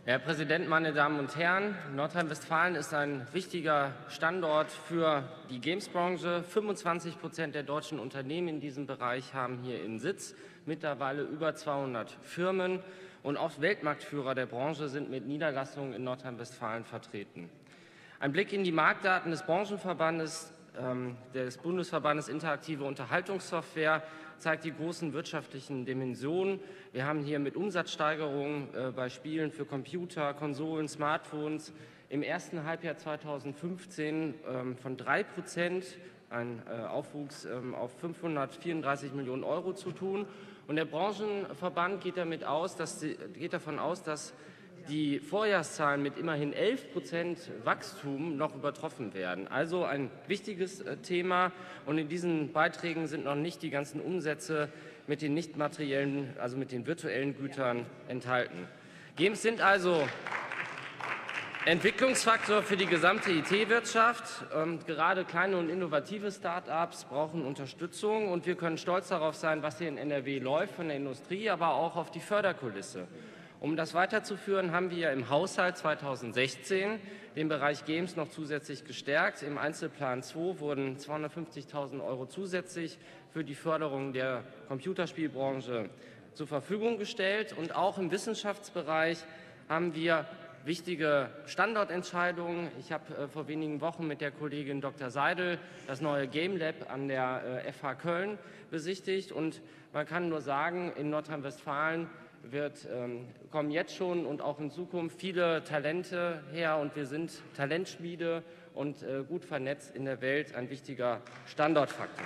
Herr Präsident, meine Damen und Herren! Nordrhein-Westfalen ist ein wichtiger Standort für die Games-Branche. 25% der deutschen Unternehmen in diesem Bereich haben hier ihren Sitz. Mittlerweile über 200 Firmen und auch Weltmarktführer der Branche sind mit Niederlassungen in Nordrhein-Westfalen vertreten. Ein Blick in die Marktdaten des Branchenverbandes, des Bundesverbandes Interaktive Unterhaltungssoftware, zeigt die großen wirtschaftlichen Dimensionen. Wir haben hier mit Umsatzsteigerungen bei Spielen für Computer, Konsolen, Smartphones im ersten Halbjahr 2015 von 3%, ein Aufwuchs auf 534 Millionen Euro zu tun. Und der Branchenverband geht davon aus, dass die Vorjahreszahlen mit immerhin 11% Wachstum noch übertroffen werden. Also ein wichtiges Thema, und in diesen Beiträgen sind noch nicht die ganzen Umsätze mit den nicht materiellen, also mit den virtuellen Gütern enthalten. Games sind also Entwicklungsfaktor für die gesamte IT-Wirtschaft. Gerade kleine und innovative Start-ups brauchen Unterstützung, und wir können stolz darauf sein, was hier in NRW läuft von der Industrie, aber auch auf die Förderkulisse. Um das weiterzuführen, haben wir im Haushalt 2016 den Bereich Games noch zusätzlich gestärkt. Im Einzelplan 2 wurden 250.000 Euro zusätzlich für die Förderung der Computerspielbranche zur Verfügung gestellt. Und auch im Wissenschaftsbereich haben wir wichtige Standortentscheidungen. Ich habe vor wenigen Wochen mit der Kollegin Dr. Seidel das neue Game Lab an der FH Köln besichtigt. Und man kann nur sagen, in Nordrhein-Westfalen kommen jetzt schon und auch in Zukunft viele Talente her, und wir sind Talentschmiede und gut vernetzt in der Welt, ein wichtiger Standortfaktor.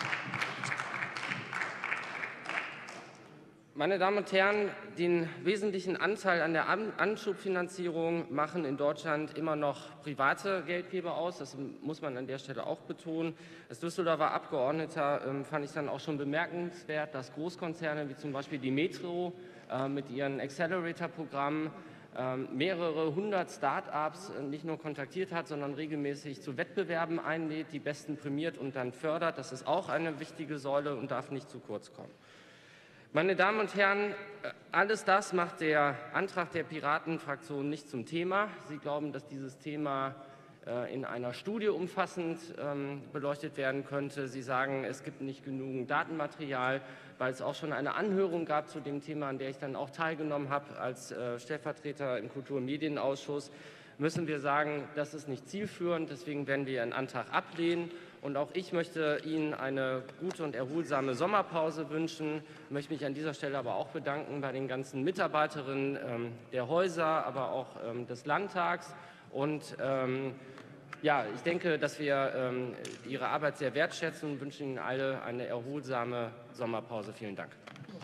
Meine Damen und Herren, den wesentlichen Anteil an der Anschubfinanzierung machen in Deutschland immer noch private Geldgeber aus. Das muss man an der Stelle auch betonen. Als Düsseldorfer Abgeordneter fand ich dann auch schon bemerkenswert, dass Großkonzerne wie zum Beispiel die Metro mit ihren Accelerator-Programmen mehrere hundert Start-ups nicht nur kontaktiert hat, sondern regelmäßig zu Wettbewerben einlädt, die Besten prämiert und dann fördert. Das ist auch eine wichtige Säule und darf nicht zu kurz kommen. Meine Damen und Herren, alles das macht der Antrag der Piratenfraktion nicht zum Thema. Sie glauben, dass dieses Thema in einer Studie umfassend beleuchtet werden könnte. Sie sagen, es gibt nicht genügend Datenmaterial, weil es auch schon eine Anhörung gab zu dem Thema, an der ich dann auch teilgenommen habe als Stellvertreter im Kultur- und Medienausschuss. Müssen wir sagen, das ist nicht zielführend. Deswegen werden wir Ihren Antrag ablehnen. Und auch ich möchte Ihnen eine gute und erholsame Sommerpause wünschen. Ich möchte mich an dieser Stelle aber auch bedanken bei den ganzen Mitarbeiterinnen der Häuser, aber auch des Landtags. Und ja, ich denke, dass wir Ihre Arbeit sehr wertschätzen und wünschen Ihnen alle eine erholsame Sommerpause. Vielen Dank.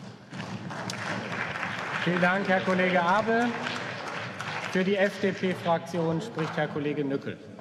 Vielen Dank, Herr Kollege Abel. Für die FDP-Fraktion spricht Herr Kollege Nückel.